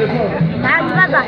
تعال بابا.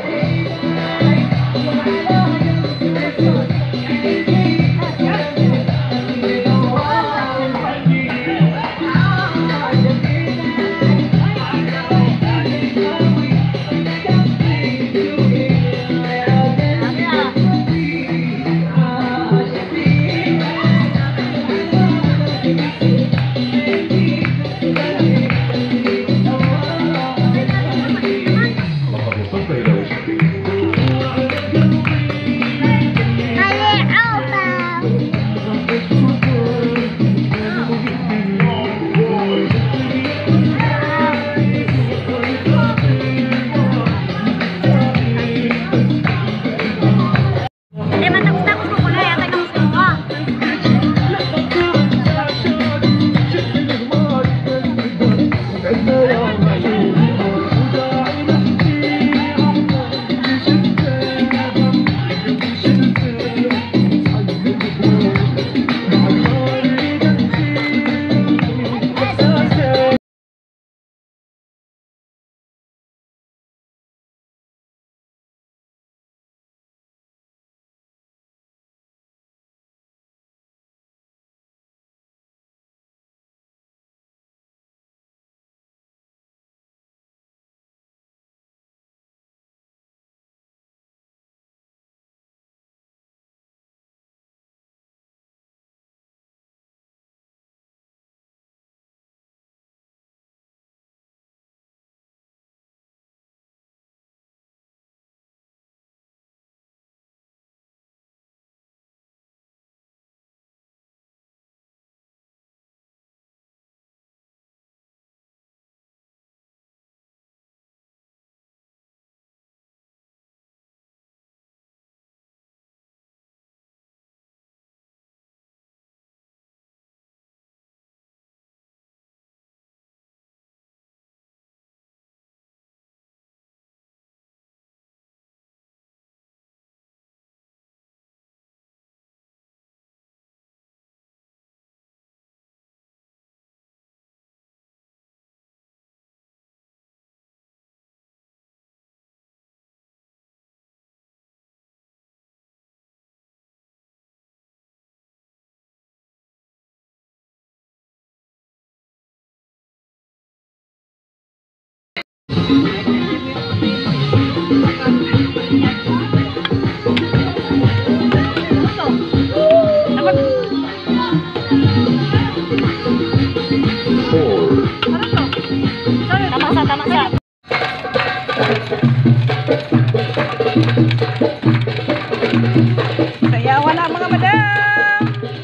Sayawan na mga madam.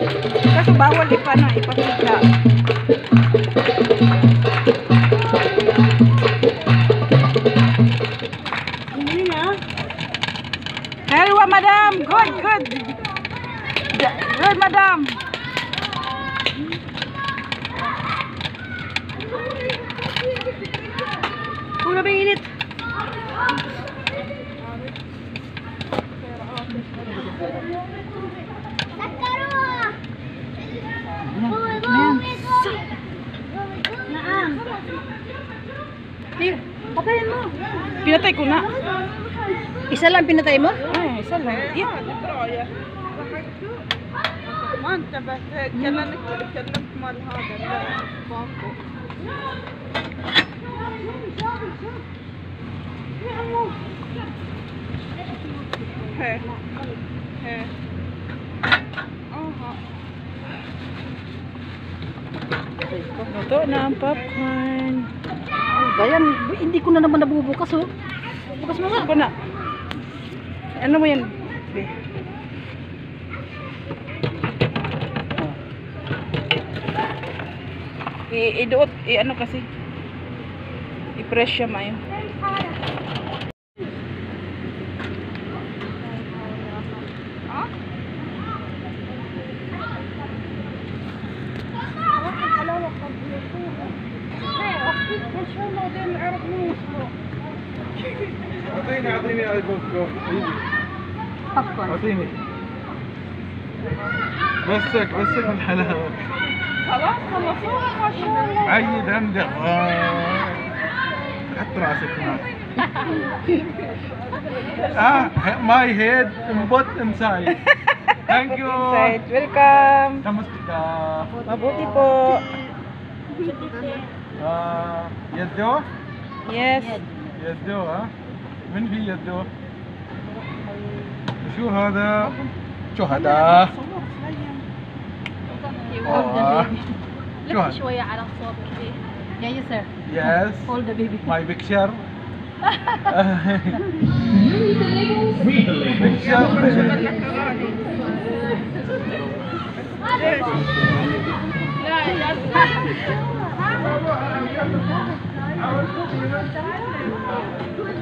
Kaso bawal ipakita. Helwa madam, good. Good madam. Pura ba init? Patayin mo. Pinatay ko na. Isa lang pinatay mo? Ay, isa lang. ما انتبهت كلمت مال هذا بانكو Luto na ang popcorn. Bayan, hindi ko na naman nabubukas oh. Bukas mo nga. Na. Ano mo yan? I-doot, ano kasi i-press siya mayo. اعطيني اعطيني مسك الحلاوه خلاص خلصوها ما شاء الله. عيد عندك حط راسك هناك. My head but inside. Thank you. Inside. Welcome. Kamusta? Mabuti po. يدو؟ Yes. يدو ها؟ من في يدو؟ شو هذا؟ شو هذا؟ شو هذا؟ شوية على الصوت كده. Yeah, yes sir. Yes. Hold the baby. My picture. Picture.